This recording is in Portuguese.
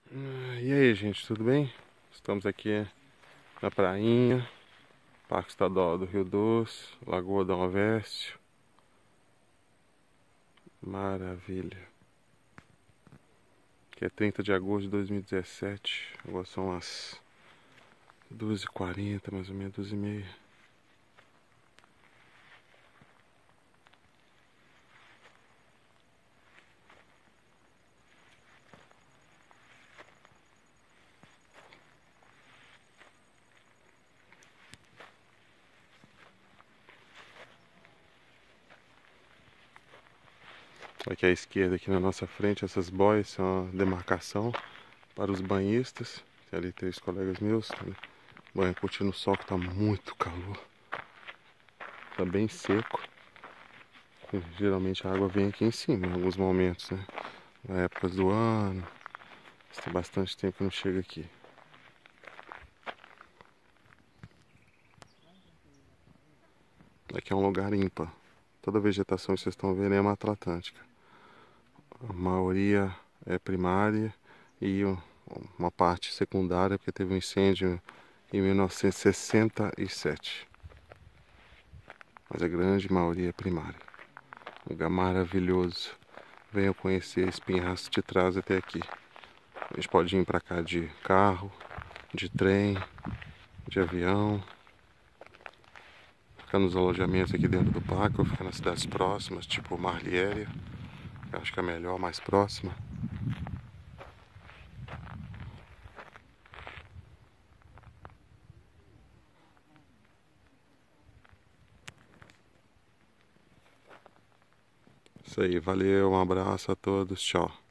E aí, gente, tudo bem? Estamos aqui na prainha, Parque Estadual do Rio Doce, Lagoa Dom Avécio. Maravilha. Que é 30 de agosto de 2017. Agora são as 12h40, mais ou menos, 12h30. Aqui à esquerda, aqui na nossa frente, essas boias são a demarcação para os banhistas. Tem ali 3 colegas meus. Banho curtindo o sol, que tá muito calor. Tá bem seco. Geralmente a água vem aqui em cima em alguns momentos, né? Na época do ano. Tem bastante tempo que não chega aqui. Aqui é um lugar ímpar. Toda a vegetação que vocês estão vendo é Mata Atlântica. A maioria é primária e uma parte secundária, porque teve um incêndio em 1967. Mas a grande maioria é primária. Um lugar maravilhoso. Venham conhecer, Espinhaço te traz até aqui. A gente pode vir para cá de carro, de trem, de avião. Ficar nos alojamentos aqui dentro do parque ou ficar nas cidades próximas, tipo Marliere. Eu acho que é melhor, mais próxima. Isso aí, valeu, um abraço a todos, tchau.